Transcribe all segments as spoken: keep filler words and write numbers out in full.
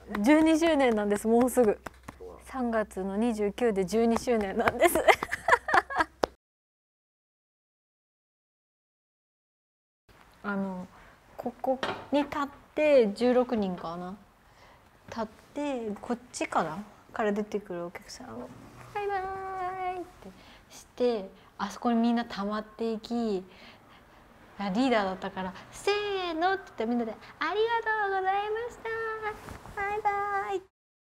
じゅうにしゅうねんなんです。もうすぐさんがつのにじゅうくでじゅうにしゅうねんなんです。あのここに立ってじゅうろくにんかな、立ってこっちかなから出てくるお客さんを「バイバイ」ってしてあそこにみんな溜まっていき、リーダーだったから「せーの」って言ってみんなで「ありがとうございました、バイバイ」。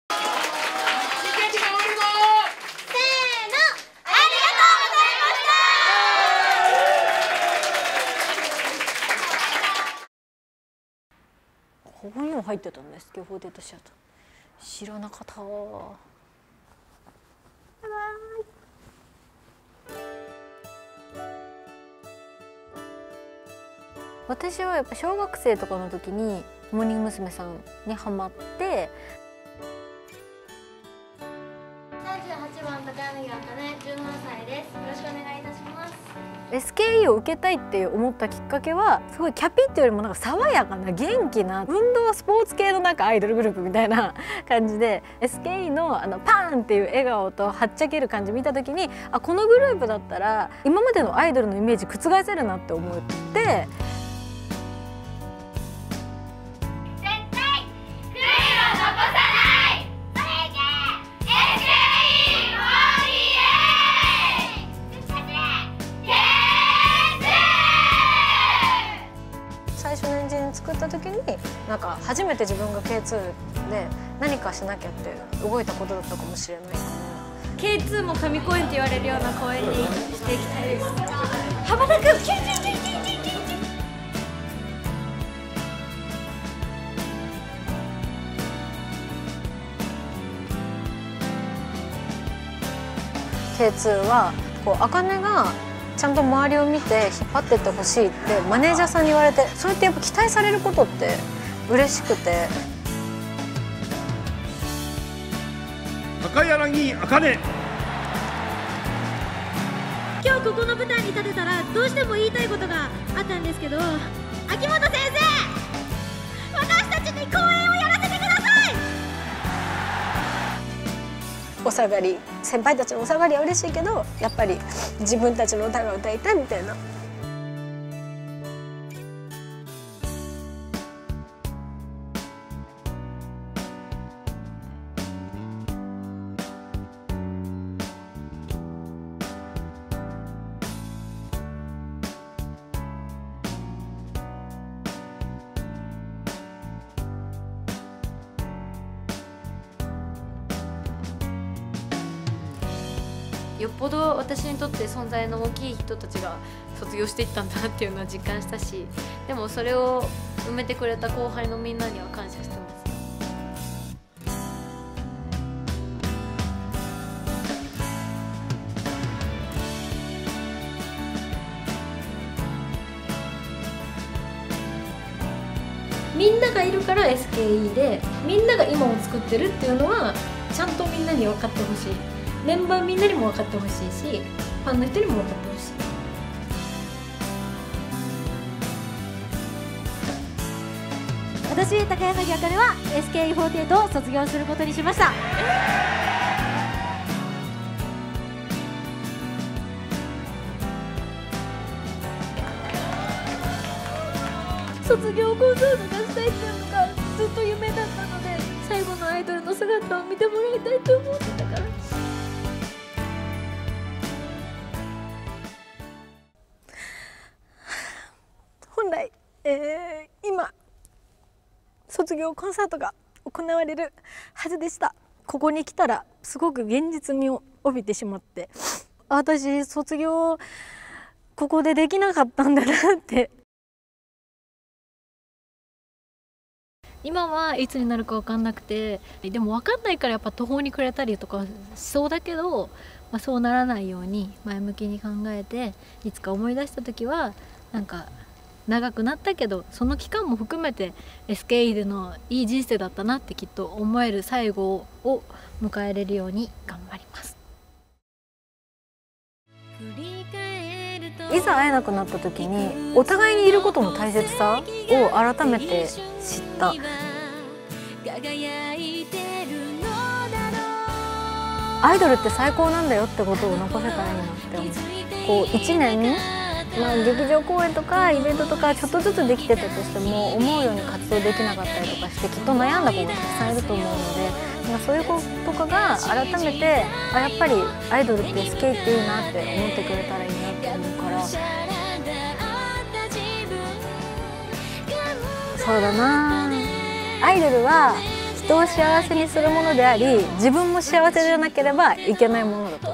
ここにも入ってたんですけど、フォーティーエイトシアター知らなかった。バイバイ。私はやっぱ小学生とかの時にモーニング娘。さんにハマって、 さんじゅうはちばん高柳あかね、じゅうななさいです。よろしくお願いいたします。 エスケーイー を受けたいって思ったきっかけは、すごいキャピっていうよりもなんか爽やかな元気な運動スポーツ系のなんかアイドルグループみたいな感じで、 エスケーイー のあのパーンっていう笑顔とはっちゃける感じ見た時に、あ、このグループだったら今までのアイドルのイメージ覆せるなって思って。最初のエンジン作った時になんか初めて自分が ケーツー で何かしなきゃって動いたことだったかもしれないかな。 ケーツー も神公演って言われるような公演にしていきたいです。羽ばたくキュンキュンキュンキュンキュンキュン。 ケーツー はこう茜がちゃんと周りを見て引っ張ってってほしいってマネージャーさんに言われて、それってやっぱ期待されることって嬉しくて。 高柳あかね、 今日ここの舞台に立てたらどうしても言いたいことがあったんですけど、秋元先生、私たちに公演をやらせてください。 お下がり、先輩たちのお下がりは嬉しいけど、やっぱり自分たちの歌が歌いたいみたいな。 よっぽど私にとって存在の大きい人たちが卒業していったんだなっていうのは実感したし、でもそれを埋めてくれた後輩のみんなには感謝してます。みんながいるから エスケーイー で、みんなが今を作ってるっていうのはちゃんとみんなに分かってほしい。メンバーみんなにも分かってほしいし、ファンの人にも分かってほしい。 私、高柳あかねは エスケーイーフォーティーエイト を卒業することにしました。卒業コンサートがしたいっていうのがずっと夢だったので、最後のアイドルの姿を見てもらいたいと思ってたから。 本来、えー、今卒業コンサートが行われるはずでした。ここに来たらすごく現実味を帯びてしまって、私卒業ここでできなかったんだなって。 今はいつになるか分かんなくて、でも分かんないからやっぱ途方に暮れたりとかしそうだけど、まあ、そうならないように前向きに考えて、いつか思い出した時はなんか長くなったけどその期間も含めて エスケーイー でのいい人生だったなってきっと思える最後を迎えれるように頑張ります。 いざ会えなくなった時にお互いにいることの大切さを改めて知った。 輝いてるのだろう。 アイドルって最高なんだよってことを残せたらいいなって思う。こういちねん、まあ、劇場公演とかイベントとかちょっとずつできてたとしても思うように活動できなかったりとかしてきっと悩んだ子がたくさんいると思うので、まあ、そういう子とかが改めてあやっぱりアイドルって エスケー っていいなって思ってくれたらいいなって思うから。そうだな、アイドルは人を幸せにするものであり自分も幸せじゃなければいけないものだと